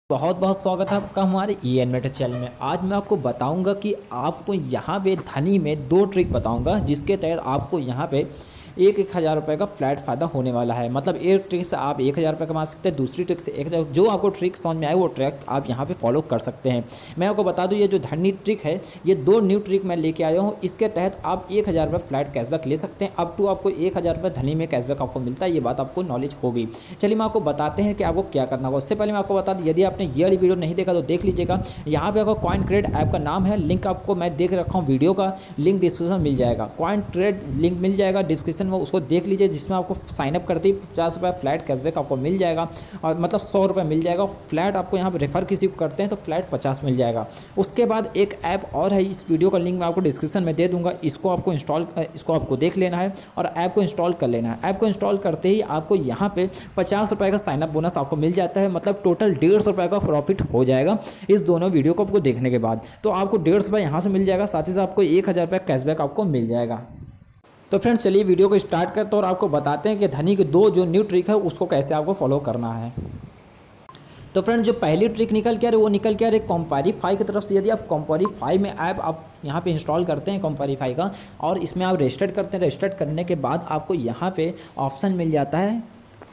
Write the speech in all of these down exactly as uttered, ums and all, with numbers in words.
बहुत बहुत स्वागत है आपका हमारे ई एन मेटर चैनल में। आज मैं आपको बताऊंगा कि आपको यहाँ पे धनी में दो ट्रिक बताऊंगा जिसके तहत आपको यहाँ पे एक एक हज़ार रुपये का फ्लैट फ़ायदा होने वाला है। मतलब एक ट्रिक से आप एक हज़ार रुपये कमा सकते हैं, दूसरी ट्रिक से एक हज़ार। जो आपको ट्रिक समझ में आए वो ट्रिक आप यहाँ पे फॉलो कर सकते हैं। मैं आपको बता दूँ, ये जो धनी ट्रिक है ये दो न्यू ट्रिक मैं लेके आया हूँ। इसके तहत आप एक हज़ार रुपये फ्लैट कैशबैक ले सकते हैं। अप टू आपको एक हज़ार रुपये धनी में कैशबैक आपको मिलता है। ये बात आपको नॉलेज होगी। चलिए मैं आपको बताते हैं कि आपको क्या करना होगा। उससे पहले मैं आपको बता दूँ, यदि आपने ये वाली वीडियो नहीं देखा तो देख लीजिएगा। यहाँ पे आपको कॉइन ट्रेड ऐप का नाम है, लिंक आपको मैं देख रखा हूँ, वीडियो का लिंक डिस्क्रिप्शन मिल जाएगा। कॉइन ट्रेड लिंक मिल जाएगा डिस्क्रिप्शन में, उसको देख लीजिए, जिसमें आपको साइनअप करते ही पचास रुपये फ्लैट कैशबैक आपको मिल जाएगा। और मतलब सौ रुपये मिल जाएगा फ्लैट। आपको यहाँ पर रेफर किसी को करते हैं तो फ्लैट पचास मिल जाएगा। उसके बाद एक ऐप और है, इस वीडियो का लिंक मैं आपको डिस्क्रिप्शन में दे दूंगा। इसको आपको इंस्टॉल इसको आपको देख लेना है और ऐप को इंस्टॉल कर लेना है। ऐप को इंस्टॉल करते ही आपको यहाँ पे पचास रुपये का साइनअप बोनस आपको मिल जाता है। मतलब टोटल डेढ़ सौ रुपये का प्रॉफिट हो जाएगा इस दोनों वीडियो को आपको देखने के बाद। तो आपको डेढ़ सौ रुपये यहाँ से मिल जाएगा, साथ ही साथ आपको एक हज़ार रुपये कैशबैक आपको मिल जाएगा। तो फ्रेंड्स चलिए वीडियो को स्टार्ट करते हैं और आपको बताते हैं कि धनी के दो जो न्यू ट्रिक है उसको कैसे आपको फॉलो करना है। तो फ्रेंड्स जो पहली ट्रिक निकल के आ रही वो निकल के आ रही कॉम्पारीफाई की तरफ से। यदि आप कॉम्पारीफाई में ऐप आप यहाँ पे इंस्टॉल करते हैं कॉम्पारीफाई का और इसमें आप रजिस्टर्ड करते हैं, रजिस्टर्ड करने के बाद आपको यहाँ पे ऑप्शन मिल जाता है,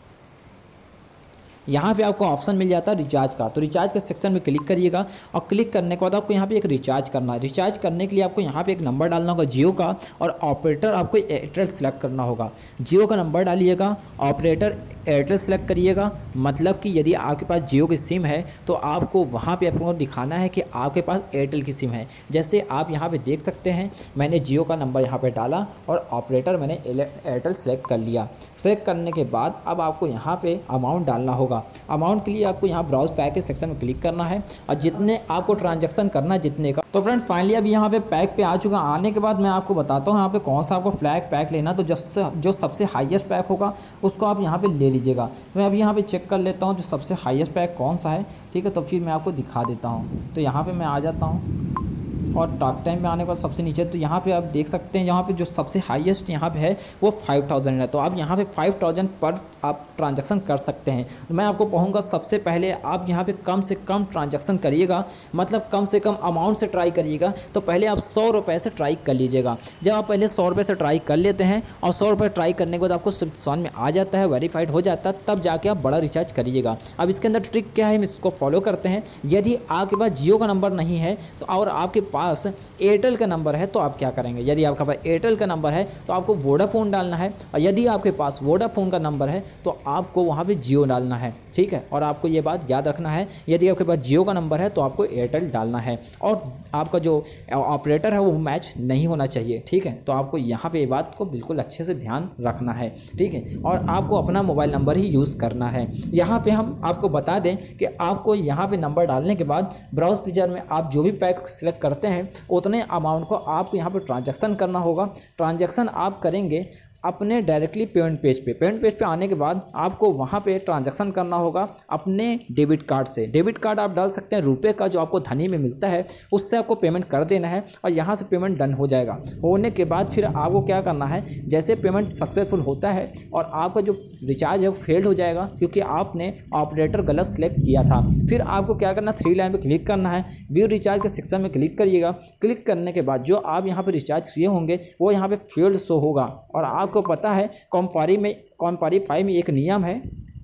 यहाँ पे आपको ऑप्शन मिल जाता है रिचार्ज का। तो रिचार्ज के सेक्शन में क्लिक करिएगा और क्लिक करने के बाद आपको यहाँ पे एक रिचार्ज करना है। रिचार्ज करने के लिए आपको यहाँ पे एक नंबर डालना होगा जियो का, और ऑपरेटर आपको एयरटेल सेलेक्ट करना होगा। जियो का नंबर डालिएगा, ऑपरेटर एयरटेल सेलेक्ट करिएगा। मतलब कि यदि आपके पास जियो की सिम है तो आपको वहाँ पे आपको दिखाना है कि आपके पास एयरटेल की सिम है। जैसे आप यहाँ पे देख सकते हैं, मैंने जियो का नंबर यहाँ पे डाला और ऑपरेटर मैंने एयरटेल सेलेक्ट कर लिया। सेलेक्ट करने के बाद अब आपको यहाँ पे अमाउंट डालना होगा। अमाउंट के लिए आपको यहाँ ब्राउज पैक के सेक्शन में क्लिक करना है और जितने आपको ट्रांजैक्शन करना है जितने का। तो फ्रेंड्स फाइनली अभी यहाँ पे पैक पे आ चुका। आने के बाद मैं आपको बताता हूँ यहाँ पे कौन सा आपको फ्लैग पैक लेना। तो जो जो सबसे हाईएस्ट पैक होगा उसको आप यहाँ पे ले लीजिएगा। मैं अभी यहाँ पे चेक कर लेता हूँ जो सबसे हाईएस्ट पैक कौन सा है, ठीक है। तो फिर मैं आपको दिखा देता हूँ। तो यहाँ पे मैं आ जाता हूँ और टॉक टाइम में आने के बाद सबसे नीचे तो यहाँ पे आप देख सकते हैं, यहाँ पे जो सबसे हाईएस्ट यहाँ पे है वो फाइव थाउजेंड है। तो आप यहाँ पे फाइव थाउजेंड पर आप ट्रांजैक्शन कर सकते हैं। मैं आपको कहूँगा सबसे पहले आप यहाँ पे कम से कम ट्रांजैक्शन करिएगा, मतलब कम से कम अमाउंट से ट्राई करिएगा। तो पहले आप सौ रुपये से ट्राई कर लीजिएगा। जब आप पहले सौ रुपये से ट्राई कर लेते हैं और सौ रुपये ट्राई करने के बाद आपको समझ में आ जाता है, वेरीफाइड हो जाता है, तब जाके आप बड़ा रिचार्ज करिएगा। अब इसके अंदर ट्रिक क्या है, हम इसको फॉलो करते हैं। यदि आपके पास जियो का नंबर नहीं है तो और आपके पास एयरटेल का नंबर है तो आप क्या करेंगे। यदि आपके पास एयरटेल का नंबर है तो आपको वोडाफोन डालना है, और यदि आपके पास वोडाफोन का नंबर है तो आपको वहाँ पे जियो डालना है, ठीक है। और आपको ये बात याद रखना है, यदि आपके पास जियो का नंबर है तो आपको एयरटेल डालना है और आपका जो ऑपरेटर है वो मैच नहीं होना चाहिए, ठीक है। तो आपको यहाँ पे ये बात को बिल्कुल अच्छे से ध्यान रखना है, ठीक है। और आपको अपना मोबाइल नंबर ही यूज़ करना है। यहाँ पे हम आपको बता दें कि आपको यहाँ पे नंबर डालने के बाद ब्राउज फीचर में आप जो भी पैक सिलेक्ट करते हैं उतने अमाउंट को आपको यहाँ पे ट्रांजैक्शन करना होगा। ट्रांजैक्शन आप करेंगे अपने डायरेक्टली पेमेंट पेज पे। पेमेंट पेज पे आने के बाद आपको वहाँ पे ट्रांजैक्शन करना होगा अपने डेबिट कार्ड से। डेबिट कार्ड आप डाल सकते हैं रुपए का, जो आपको धनी में मिलता है उससे आपको पेमेंट कर देना है और यहाँ से पेमेंट डन हो जाएगा। होने के बाद फिर आपको क्या करना है, जैसे पेमेंट सक्सेसफुल होता है और आपका जो रिचार्ज है वो फेल्ड हो जाएगा क्योंकि आपने ऑपरेटर गलत सेलेक्ट किया था, फिर आपको क्या करना, थ्री लाइन पर क्लिक करना है, व्यू रिचार्ज के सेक्शन में क्लिक करिएगा। क्लिक करने के बाद जो आप यहाँ पर रिचार्ज किए होंगे वो यहाँ पर फेल्ड शो होगा। और आपको पता है कॉम्पारी में कॉम्पारीफाई में एक नियम है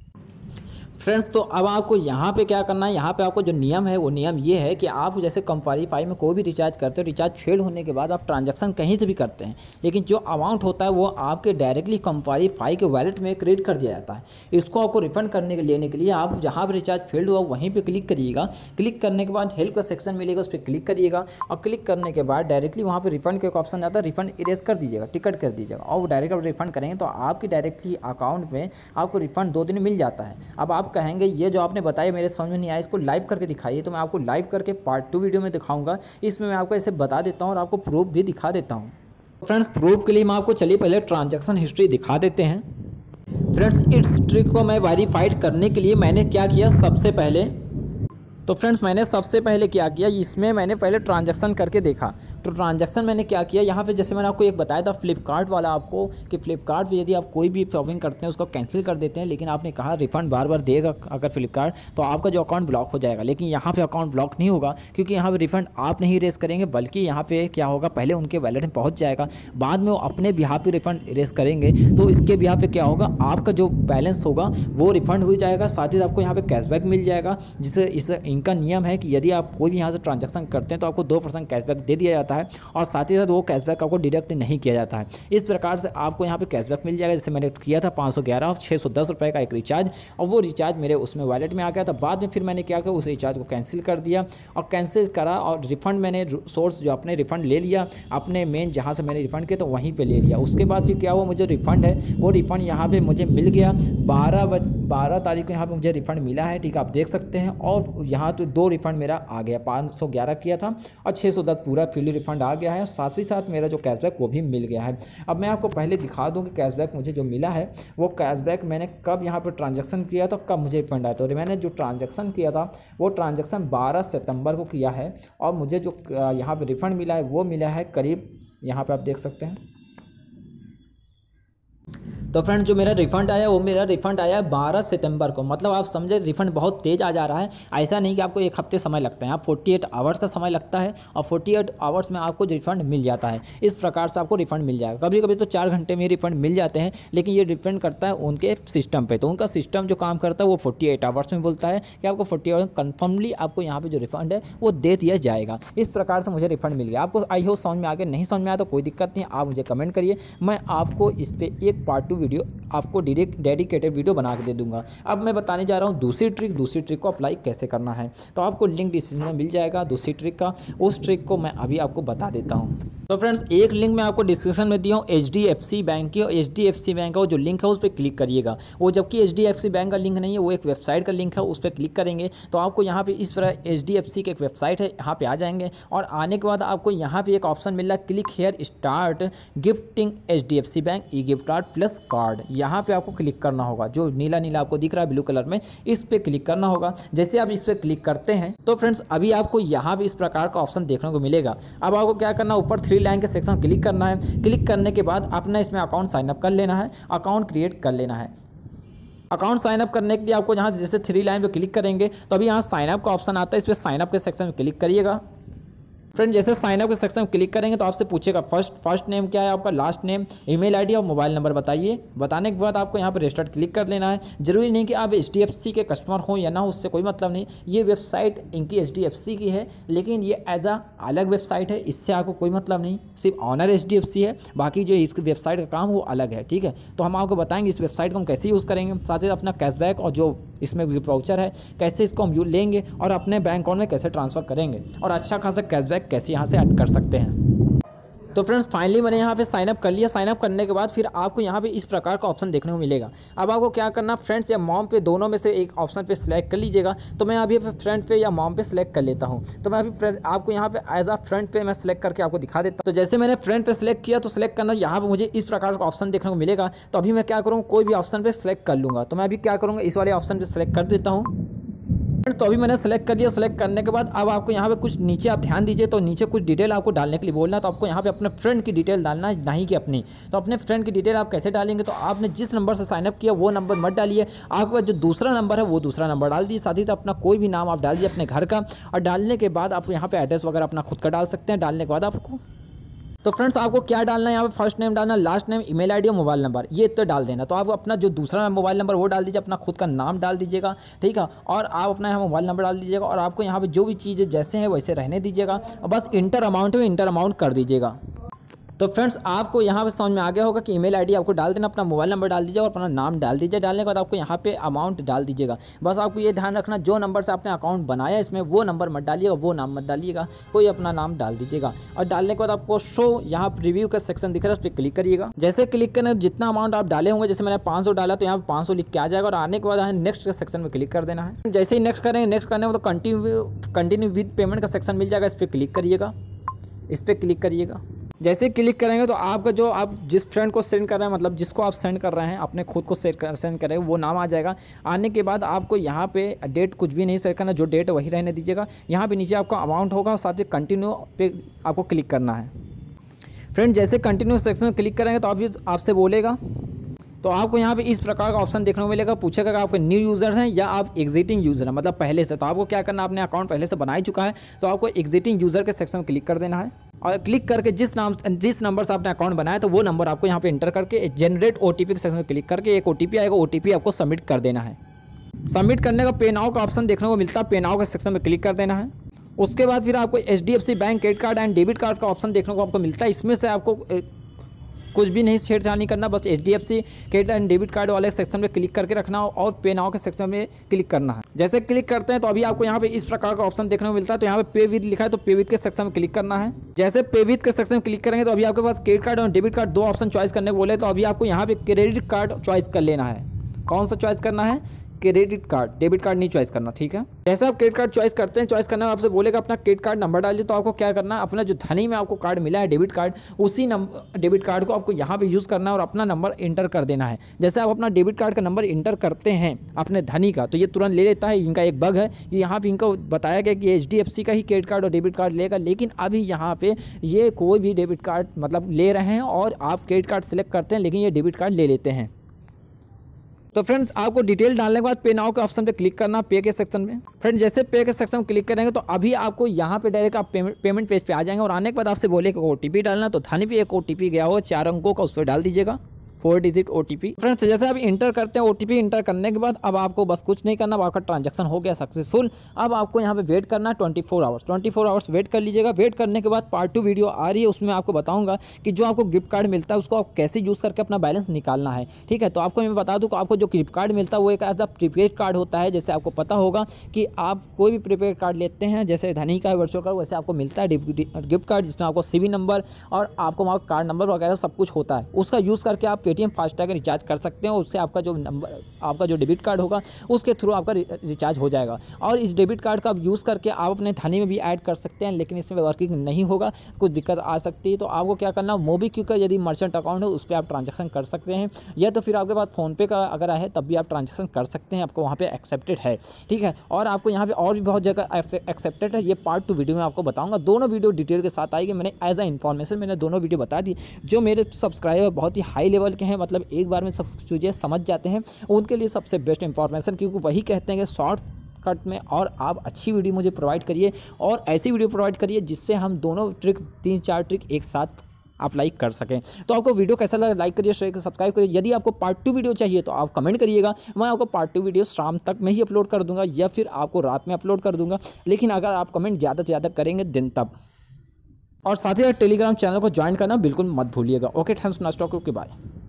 फ्रेंड्स। तो अब आपको यहाँ पे क्या करना है, यहाँ पे आपको जो नियम है वो नियम ये है कि आप जैसे कॉम्पारीफाई में कोई भी रिचार्ज करते हो, रिचार्ज फेल होने के बाद आप ट्रांजैक्शन कहीं से भी करते हैं, लेकिन जो अमाउंट होता है वो आपके डायरेक्टली कॉम्पारीफाई के वॉलेट में क्रेडिट कर दिया जाता है। इसको आपको रिफंड करने के लेने के लिए आप जहाँ पर रिचार्ज फेल्ड हुआ वहीं पर क्लिक करिएगा। क्लिक करने के बाद हेल्प का सेक्शन मिलेगा, उस पर क्लिक करिएगा और क्लिक करने के बाद डायरेक्टली वहाँ पर रिफंड का एक ऑप्शन आता है, रिफंड इरेज कर दीजिएगा, टिकट कर दीजिएगा और डायरेक्ट आप रिफंड करेंगे तो आपकी डायरेक्टली अकाउंट में आपको रिफंड दो दिन मिल जाता है। अब आप कहेंगे ये जो आपने बताया मेरे समझ में नहीं आया, इसको लाइव करके दिखाइए। तो मैं आपको लाइव करके पार्ट टू वीडियो में दिखाऊंगा। इसमें मैं आपको ऐसे बता देता हूँ और आपको प्रूफ भी दिखा देता हूँ। फ्रेंड्स प्रूफ के लिए मैं आपको चलिए पहले ट्रांजैक्शन हिस्ट्री दिखा देते हैं। फ्रेंड्स इस ट्रिक को मैं वेरीफाइड करने के लिए मैंने क्या किया, सबसे पहले तो फ्रेंड्स मैंने सबसे पहले क्या किया, इसमें मैंने पहले ट्रांजैक्शन करके देखा। तो ट्रांजैक्शन मैंने क्या किया यहाँ पे, जैसे मैंने आपको एक बताया था फ्लिपकार्ट वाला आपको, कि फ्लिपकार्ट पे यदि आप कोई भी शॉपिंग करते हैं उसको कैंसिल कर देते हैं, लेकिन आपने कहा रिफंड बार बार देगा अगर फ्लिपकार्ट, तो आपका जो अकाउंट ब्लॉक हो जाएगा। लेकिन यहाँ पर अकाउंट ब्लॉक नहीं होगा, क्योंकि यहाँ पर रिफंड आप नहीं रेस करेंगे, बल्कि यहाँ पर क्या होगा, पहले उनके वैलेट में पहुँच जाएगा, बाद में वो अपने बिहार पर रिफंड रेस करेंगे। तो इसके बिहार पर क्या होगा, आपका जो बैलेंस होगा वो रिफंड हो जाएगा, साथ ही आपको यहाँ पर कैशबैक मिल जाएगा। जिससे इस इनका नियम है कि यदि आप कोई भी यहाँ से ट्रांजैक्शन करते हैं तो आपको दो परसेंट कैशबैक दे दिया जाता है, और साथ ही साथ वो कैशबैक आपको डिडक्ट नहीं किया जाता है। इस प्रकार से आपको यहाँ पे कैशबैक मिल जाएगा। जैसे मैंने किया था पाँच सौ ग्यारह और छः सौ दस रुपये का एक रिचार्ज, और वो रिचार्ज मेरे उसमें वॉलेट में आ गया था। बाद में फिर मैंने क्या किया, उस रिचार्ज को कैंसिल कर दिया, और कैंसिल करा और रिफंड मैंने सोर्स जो अपने रिफंड ले लिया, अपने मेन जहाँ से मैंने रिफंड किया तो वहीं पर ले लिया। उसके बाद फिर क्या हुआ, मुझे रिफंड है वो रिफंड यहाँ पर मुझे मिल गया। बारह बज बारह तारीख को यहाँ पर मुझे रिफंड मिला है, ठीक है, आप देख सकते हैं। और यहाँ तो दो रिफंड मेरा आ गया, पाँच सौ ग्यारह किया था और छः सौ दस पूरा फुली रिफंड आ गया है। साथ ही साथ मेरा जो कैशबैक वो भी मिल गया है। अब मैं आपको पहले दिखा दूं कि कैशबैक मुझे जो मिला है वो कैशबैक मैंने कब यहाँ पर ट्रांजैक्शन किया तो कब मुझे रिफंड आया। तो मैंने जो ट्रांजैक्शन किया था वो ट्रांजैक्शन बारह सितंबर को किया है, और मुझे जो यहाँ पर रिफंड मिला है वो मिला है करीब, यहाँ पर आप देख सकते हैं। तो फ्रेंड जो मेरा रिफ़ंड आया वो मेरा रिफ़ंड आया है बारह सितंबर को। मतलब आप समझे रिफ़ंड बहुत तेज़ आ जा रहा है। ऐसा नहीं कि आपको एक हफ्ते समय लगता है, आप अड़तालीस आवर्स का समय लगता है, और अड़तालीस आवर्स में आपको रिफ़ंड मिल जाता है। इस प्रकार से आपको रिफ़ंड मिल जाएगा। कभी कभी तो चार घंटे में रिफ़ंड मिल जाते हैं, लेकिन ये डिपेंड करता है उनके सिस्टम पर। तो उनका सिस्टम जो काम करता है वो अड़तालीस आवर्स में बोलता है कि आपको अड़तालीस आवर्स कन्फर्मली आपको यहाँ पर जो रिफ़ंड है वो दे दिया जाएगा। इस प्रकार से मुझे रिफ़ंड मिल गया। आपको आई हो समझ में आ गया, नहीं समझ में आया तो कोई दिक्कत नहीं, आप मुझे कमेंट करिए, मैं आपको इस पर एक पार्ट टू वीडियो आपको डायरेक्ट डेडिकेटेड वीडियो बना के दे दूंगा। अब मैं बताने जा रहा हूँ दूसरी ट्रिक, दूसरी ट्रिक को अप्लाई कैसे करना है। तो आपको लिंक डिस्क्रिप्शन में मिल जाएगा दूसरी ट्रिक का। उस ट्रिक को मैं अभी आपको बता देता हूँ। तो फ्रेंड्स एक लिंक मैं आपको डिस्क्रिप्शन में दिया हूँ H D F C bank की, और H D F C bank का वो जो लिंक है उस पर क्लिक करिएगा। वो जबकि H D F C bank का लिंक नहीं है, वो एक वेबसाइट का लिंक है, उस पर क्लिक करेंगे तो आपको यहाँ पे इस तरह एच डी एफ सी की एक वेबसाइट है, यहाँ पे आ जाएंगे। और आने के बाद आपको यहाँ पे एक ऑप्शन मिल रहा है click here start gifting H D F C bank e gift card plus card. यहाँ पे आपको क्लिक करना होगा, जो नीला नीला आपको दिख रहा है ब्लू कलर में, इस पे क्लिक करना होगा। जैसे आप इस पे क्लिक करते हैं तो फ्रेंड्स अभी आपको यहाँ पे इस प्रकार का ऑप्शन देखने को मिलेगा। अब आपको क्या करना है, ऊपर थ्री लाइन के सेक्शन क्लिक करना है। क्लिक करने के बाद अपना इसमें अकाउंट साइन अप कर लेना है, अकाउंट क्रिएट कर लेना है। अकाउंट साइन अप करने के लिए आपको यहाँ जैसे थ्री लाइन पे क्लिक करेंगे तो अभी यहाँ साइन अप का ऑप्शन आता है, इस पर साइन अप के सेक्शन में क्लिक करिएगा। फ्रेंड जैसे साइन अप के सेक्शन में क्लिक करेंगे तो आपसे पूछेगा फर्स्ट फर्स्ट नेम क्या है आपका, लास्ट नेम, ईमेल आईडी और मोबाइल नंबर बताइए। बताने के बाद आपको यहाँ पर रजिस्टर्ड क्लिक कर लेना है। जरूरी नहीं कि आप एच डी एफ सी के कस्टमर हो या ना हो, उससे कोई मतलब नहीं। ये वेबसाइट इनकी एच डी एफ सी की है, लेकिन ये एज अ अलग वेबसाइट है, इससे आपको कोई मतलब नहीं। सिर्फ owner H D F C है, बाकी जो इस वेबसाइट का काम वो अलग है, ठीक है। तो हम आपको बताएंगे इस वेबसाइट को हम कैसे यूज़ करेंगे, साथ ही अपना कैशबैक और जो इसमें वाउचर है कैसे इसको हम लेंगे और अपने बैंक अकाउंट में कैसे ट्रांसफ़र करेंगे, और अच्छा खासा कैशबैक कैसे यहाँ से ऐड कर सकते हैं। तो फ्रेंड्स फाइनली मैंने यहाँ पे साइन अप कर लिया। साइन अप करने के बाद फिर आपको यहाँ पे इस प्रकार का ऑप्शन देखने को मिलेगा। अब आपको क्या करना, फ्रेंड्स या मॉम पे दोनों में से एक ऑप्शन पे सिलेक्ट कर लीजिएगा। तो मैं अभी फ्रेंड पे या मॉम पे सिलेक्ट कर लेता हूँ। तो मैं अभी आपको यहाँ पे एज अ फ्रेंड पे मैं सिलेक्ट करके आपको दिखा देता हूँ। तो जैसे मैंने फ्रेंड पे सिलेक्ट किया तो सिलेक्ट करना, यहाँ पर मुझे इस प्रकार का ऑप्शन देखने को मिलेगा। तो अभी मैं क्या करूँगा, कोई भी ऑप्शन पर सिलेक्ट कर लूँगा। तो मैं अभी क्या करूँगा, इस वाले ऑप्शन पर सिलेक्ट कर देता हूँ। तो अभी मैंने सेलेक्ट कर लिया। सेलेक्ट करने के बाद अब आपको यहाँ पे कुछ नीचे आप ध्यान दीजिए, तो नीचे कुछ डिटेल आपको डालने के लिए बोलना। तो आपको यहाँ पे अपने फ्रेंड की डिटेल डालना है, नहीं कि अपनी। तो अपने फ्रेंड की डिटेल आप कैसे डालेंगे, तो आपने जिस नंबर से साइनअप किया वो नंबर मत डालिए, आपका जो दूसरा नंबर है वो दूसरा नंबर डाल दीजिए। साथ ही साथ अपना कोई भी नाम आप डाल दीजिए अपने घर का, और डालने के बाद आप यहाँ पर एड्रेस वगैरह अपना खुद का डाल सकते हैं। डालने के बाद आपको तो फ्रेंड्स आपको क्या डालना है, यहाँ पे फर्स्ट नेम डालना, लास्ट नेम, ईमेल आईडी और मोबाइल नंबर, ये तो डाल देना। तो आप अपना जो दूसरा मोबाइल नंबर वो डाल दीजिए, अपना खुद का नाम डाल दीजिएगा, ठीक है। और आप अपना यहाँ मोबाइल नंबर डाल दीजिएगा, और आपको यहाँ पे जो भी चीज़ें जैसे हैं वैसे रहने दीजिएगा, और बस इंटर अमाउंट में इंटर अमाउंट कर दीजिएगा। तो फ्रेंड्स आपको यहाँ पे समझ में आ गया होगा कि ईमेल आईडी आपको डाल देना, अपना मोबाइल नंबर डाल दीजिए और अपना नाम डाल दीजिए। डालने के बाद आपको यहाँ पे अमाउंट डाल दीजिएगा। बस आपको ये ध्यान रखना, जो नंबर से आपने अकाउंट बनाया इसमें वो नंबर मत डालिएगा, वो नाम मत डालिएगा, कोई अपना नाम डाल दीजिएगा। और डालने के बाद आपको शो यहाँ रिव्यू का सेक्शन दिख रहा है, उस पर क्लिक करिएगा। जैसे क्लिक करने जितना अमाउंट आप डाले होंगे, जैसे मैंने पाँच सौ डाला तो यहाँ पर पाँच सौ लिख के आ जाएगा। और आने के बाद यहाँ नेक्स्ट के सेक्शन में क्लिक कर देना है। जैसे ही नेक्स्ट करेंगे, नेक्स्ट करने में तो कंटिन्यू कंटिन्यू विद पेमेंट का सेक्शन मिल जाएगा, इस पर क्लिक करिएगा, इस पर क्लिक करिएगा। जैसे क्लिक करेंगे तो आपका जो आप जिस फ्रेंड को सेंड कर रहे हैं, मतलब जिसको आप सेंड कर रहे हैं, अपने खुद को सेंड कर सेंड करेंगे, वो नाम आ जाएगा। आने के बाद आपको यहाँ पे डेट कुछ भी नहीं सेट करना, जो डेट वही रहने दीजिएगा। यहाँ पे नीचे आपका अमाउंट होगा और साथ ही कंटिन्यू पे आपको क्लिक करना है। फ्रेंड जैसे कंटिन्यू सेक्शन में क्लिक करेंगे तो आप आपसे बोलेगा, तो आपको यहाँ पे इस प्रकार का ऑप्शन देखने को मिलेगा। पूछेगा कि आपके न्यू यूज़र हैं या आप एग्जिटिंग यूज़र हैं, मतलब पहले से। तो आपको क्या करना है, अपने अकाउंट पहले से बना ही चुका है तो आपको एग्जिटिंग यूज़र के सेक्शन में क्लिक कर देना है और क्लिक करके जिस नाम जिस नंबर से आपने अकाउंट बनाया तो वो नंबर आपको यहाँ पे इंटर करके जनरेट ओटीपी के सेक्शन में क्लिक करके एक ओटीपी आएगा, ओटीपी आपको सबमिट कर देना है। सबमिट करने का पे नाउ का ऑप्शन देखने को मिलता है, पे नाउ के सेक्शन में क्लिक कर देना है। उसके बाद फिर आपको H D F C bank credit card and debit card का ऑप्शन देखने को आपको मिलता है। इसमें से आपको कुछ भी नहीं छेड़छाड़ करना, बस H D F C credit and debit card वाले सेक्शन में क्लिक करके रखना और पे नाउ के सेक्शन में क्लिक करना है। जैसे क्लिक करते हैं तो अभी आपको यहाँ पे इस प्रकार का ऑप्शन देखने को मिलता है। तो यहाँ पे पे विद लिखा है तो पे विद के सेक्शन में क्लिक करना है। जैसे पे विद के सेक्शन में क्लिक करेंगे तो अभी आपके पास क्रेडिट कार्ड और डेबिट कार्ड दो ऑप्शन चॉइस करने को बोले, तो अभी आपको यहाँ पे क्रेडिट कार्ड चॉइस कर लेना है। कौन सा चॉइस करना है, क्रेडिट कार्ड, डेबिट कार्ड नहीं चॉइस करना, ठीक है। जैसे आप क्रेडिट कार्ड चॉइस करते हैं, चॉइस करना आपसे बोलेगा अपना क्रेडिट कार्ड नंबर डालिए। तो आपको क्या करना है, अपना जो धनी में आपको कार्ड मिला है डेबिट कार्ड, उसी नंबर डेबिट कार्ड को आपको यहाँ पे यूज़ करना है और अपना नंबर इंटर कर देना है। जैसे आप अपना डेबिट कार्ड का नंबर इंटर करते हैं अपने धनी का तो ये तुरंत ले लेता है। इनका एक बग है, ये यहाँ पे इनको बताया गया कि एच डी एफ सी का ही क्रेडिट कार्ड और डेबिट कार्ड लेगा, लेकिन अभी यहाँ पे ये कोई भी डेबिट कार्ड मतलब ले रहे हैं और आप क्रेडिट कार्ड सेलेक्ट करते हैं लेकिन ये डेबिट कार्ड ले लेते हैं। तो फ्रेंड्स आपको डिटेल डालने के बाद पे नाउ के ऑप्शन पे क्लिक करना पे के सेक्शन में। फ्रेंड्स जैसे पे के सेक्शन में क्लिक करेंगे तो अभी आपको यहाँ पे डायरेक्ट आप पेमेंट पेमेंट पेज पे आ जाएंगे और आने के बाद आपसे बोलेगा ओटीपी डालना। तो धनी भी एक ओटीपी गया हो चार अंकों का, उस पर डाल दीजिएगा फोर डिजिट ओटीपी। फ्रेंड्स जैसे आप इंटर करते हैं ओटीपी इंटर करने के बाद अब आपको बस कुछ नहीं करना, आपका ट्रांजैक्शन हो गया सक्सेसफुल। अब आपको यहाँ पे वेट करना है twenty four hours twenty four hours wait कर लीजिएगा। वेट करने के बाद पार्ट टू वीडियो आ रही है, उसमें आपको बताऊंगा कि जो आपको गिफ्ट कार्ड मिलता है उसको आप कैसे यूज़ करके अपना बैलेंस निकालना है, ठीक है। तो आपको मैं बता दूँ कि आपको जो गिफ्ट कार्ड मिलता है वो एक एज अ प्रीपेड कार्ड होता है। जैसे आपको पता होगा कि आप कोई भी प्रीपेड कार्ड लेते हैं, जैसे धनी का वर्चुअल कार्ड, वैसे आपको मिलता है गिफ्ट कार्ड जिसमें आपको सी वी नंबर और आपको वहाँ कार्ड नंबर वगैरह सब कुछ होता है। उसका यूज़ करके आप पेटीएम फास्टैग रिचार्ज कर सकते हैं। उससे आपका जो नंबर आपका जो डेबिट कार्ड होगा उसके थ्रू आपका रिचार्ज हो जाएगा। और इस डेबिट कार्ड का यूज़ करके आप अपने धनी में भी ऐड कर सकते हैं, लेकिन इसमें वर्किंग नहीं होगा, कुछ दिक्कत आ सकती है। तो आपको क्या करना, मोबीक्विक का यदि मर्चेंट अकाउंट है उस पर आप ट्रांजैक्शन कर सकते हैं, या तो फिर आपके पास फोनपे का अगर है तब भी आप ट्रांजैक्शन कर सकते हैं, आपको वहाँ पे एक्सेप्टेड है, ठीक है। और आपको यहाँ पे और भी बहुत जगह एक्सेप्टेड है, ये पार्ट टू वीडियो में आपको बताऊँगा। दोनों वीडियो डिटेल के साथ आएगी। मैंने एज अ इन्फॉर्मेशन मैंने दोनों वीडियो बता दी। जो मेरे सब्सक्राइबर बहुत ही हाई लेवल के हैं, मतलब एक बार में सब चीज़ें समझ जाते हैं, उनके लिए सबसे बेस्ट इंफॉर्मेशन, क्योंकि वही कहते हैं कि शॉर्ट कट में और आप अच्छी वीडियो मुझे प्रोवाइड करिए और ऐसी वीडियो प्रोवाइड करिए जिससे हम दोनों ट्रिक तीन चार ट्रिक एक साथ आप लाइक कर सकें। तो आपको वीडियो कैसा लगा, लाइक करिए, शेयर करिए, सब्सक्राइब करिए। यदि आपको पार्ट टू वीडियो चाहिए तो आप कमेंट करिएगा, मैं आपको पार्ट टू वीडियो शाम तक में ही अपलोड कर दूंगा या फिर आपको रात में अपलोड कर दूंगा, लेकिन अगर आप कमेंट ज़्यादा से ज़्यादा करेंगे दिन तब। और साथ ही टेलीग्राम चैनल को ज्वाइन करना बिल्कुल मत भूलिएगा। Okay, thanks, nice talk, okay, bye.